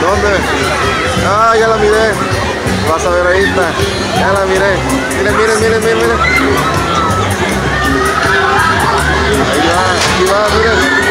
¿Dónde? Ah, ya la miré. Vas a ver, ahí está. Ya la miré. Miren, miren, miren, miren, miren. Ahí va, miren.